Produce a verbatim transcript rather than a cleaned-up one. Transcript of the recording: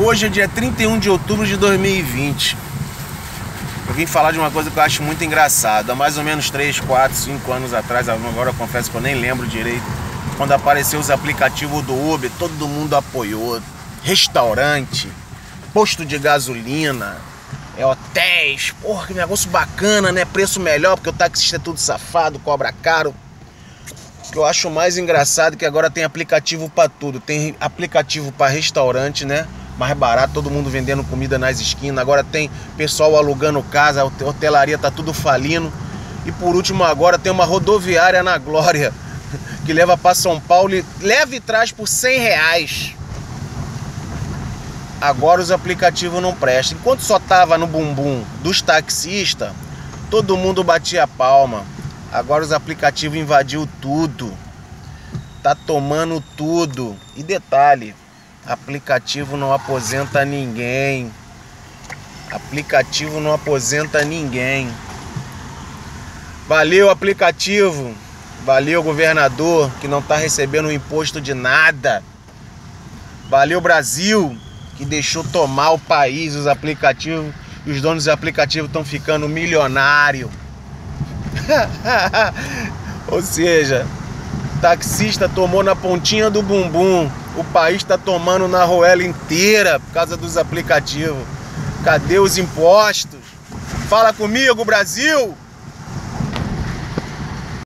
Hoje é dia trinta e um de outubro de dois mil e vinte. Eu vim falar de uma coisa que eu acho muito engraçada. Há mais ou menos três, quatro, cinco anos atrás, agora eu confesso que eu nem lembro direito, quando apareceu os aplicativos do Uber, todo mundo apoiou. Restaurante, posto de gasolina, é, hotéis, porra, que negócio bacana, né? Preço melhor, porque o taxista é tudo safado, cobra caro. O que eu acho mais engraçado é que agora tem aplicativo pra tudo. Tem aplicativo pra restaurante, né? Mais barato, todo mundo vendendo comida nas esquinas. Agora tem pessoal alugando casa, a hotelaria tá tudo falindo. E por último agora tem uma rodoviária na Glória, que leva pra São Paulo e leva e traz por cem reais. Agora os aplicativos não prestam. Enquanto só tava no bumbum dos taxistas, todo mundo batia palma. Agora os aplicativos invadiu tudo. Tá tomando tudo. E detalhe, aplicativo não aposenta ninguém. Aplicativo não aposenta ninguém. Valeu, aplicativo. Valeu, governador, que não tá recebendo um imposto de nada. Valeu, Brasil, que deixou tomar o país, os aplicativos. E os donos dos aplicativos estão ficando milionários. Ou seja, taxista tomou na pontinha do bumbum. O país tá tomando na roela inteira por causa dos aplicativos. Cadê os impostos? Fala comigo, Brasil!